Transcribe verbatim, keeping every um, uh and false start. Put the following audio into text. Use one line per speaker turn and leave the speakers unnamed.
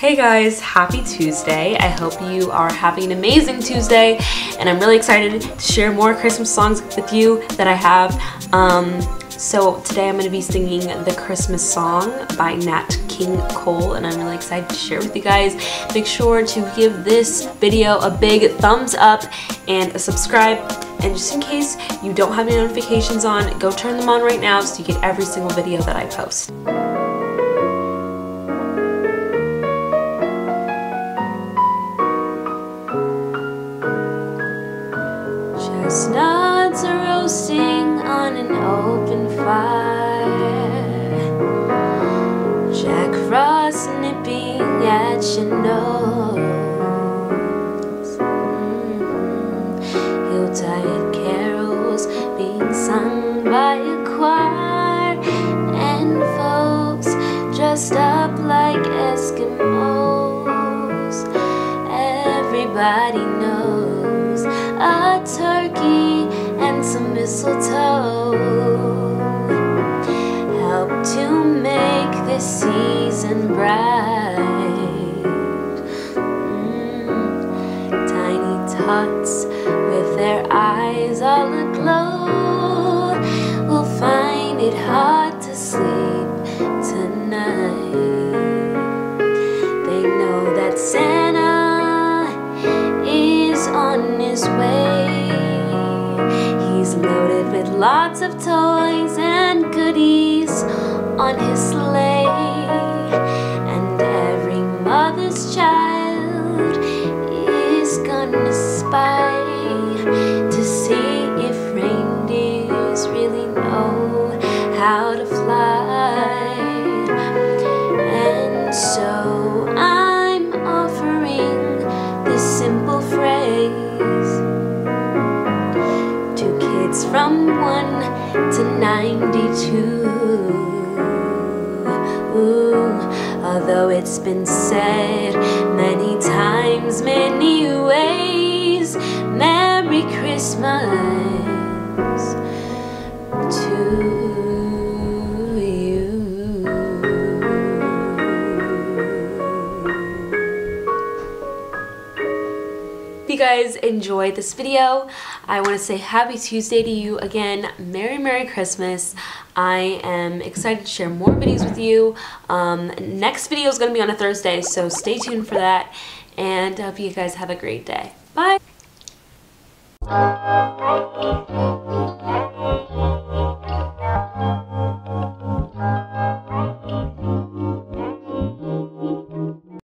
Hey guys, happy Tuesday. I hope you are having an amazing Tuesday, and I'm really excited to share more Christmas songs with you that I have. Um, so today I'm going to be singing The Christmas Song by Nat King Cole, and I'm really excited to share with you guys. Make sure to give this video a big thumbs up and a subscribe. And just in case you don't have any notifications on, go turn them on right now so you get every single video that I post.
Chestnuts are roasting on an open fire, Jack Frost nipping at your nose, mm-hmm. Yuletide carols being sung by a choir, and folks dressed up like Eskimos. Everybody knows a turkey and some mistletoe help to make this season bright. Mm. Tiny tots with their eyes all aglow will find it hard to sleep tonight. They know that Santa is on his way. He's loaded with lots of toys and goodies on his sleigh, and every mother's child is gonna spy to see if reindeers really know how to fly. And so I'm offering this simple phrase to kids from one to ninety-two. Ooh, although it's been said many times, many ways, Merry Christmas to you.
If you guys enjoyed this video, I want to say happy Tuesday to you again. Merry Merry Christmas. I am excited to share more videos with you. Um, next video is going to be on a Thursday, so stay tuned for that, and I hope you guys have a great day. Bye.